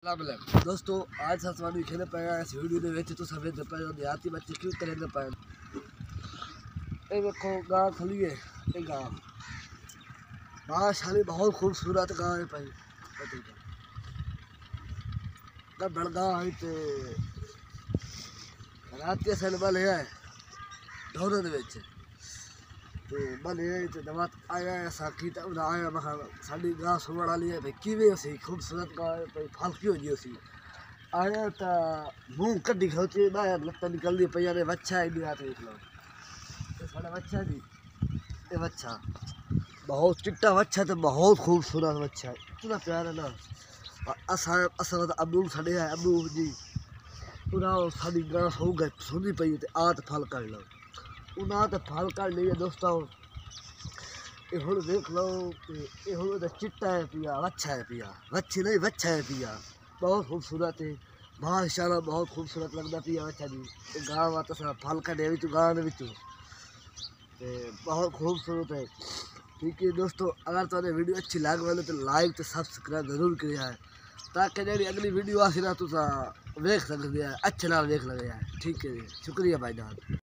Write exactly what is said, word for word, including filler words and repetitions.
दोस्तों आज सवाल खेल पाया इस वीडियो के तो सब देहाती बच्चे क्यों करेंगे पाए ये देखो गाँव खली है ये गाँव माशाल्लाह बहुत खूबसूरत गाँव है भाई बड़गांव है ते रात के सन बल है ढोर ते बल है ते दवा आया साखी तो उन्हें आया महा साड़ी गाँव सुमण वाली है भाई किवें सी खूबसूरत गाँव है भाई फालकी हो जी सी आया तो मुँह कड्डी खोचे बाहर लत्ता निकलती पई ने वच्छा है हाथ देख लो साढ़ा वच्छा जी ये वच्छा बहुत चिट्टा वच्छा तो बहुत खूबसूरत वच्छा है इतना प्यारा ना असा असा अबू साढ़े है अबू जी उन्हें साड़ी गाँ सो गए सोनी पई आत फल कर लो उन्हें तो फल कर लिए दोस्तों ये हूँ देख लो ये हूँ तो चिट्टा है पिया वच्छा है पिया वच्छी नहीं वच्छा है पिया बहुत खूबसूरत है माशाल्लाह बहुत खूबसूरत लगता पिया वच्छा जी गाँव आता सारा फल कटे बिचू गाँव के बहुत खूबसूरत है। ठीक है दोस्तों अगर तुम्हें वीडियो अच्छी लग वाले तो लाइक तो सब्सक्राइब जरूर करिए ताकि जी अगली वीडियो आसी ना तुम वेख सकते हैं अच्छे नाल वेख लगे। ठीक है जी शुक्रिया भाई जान।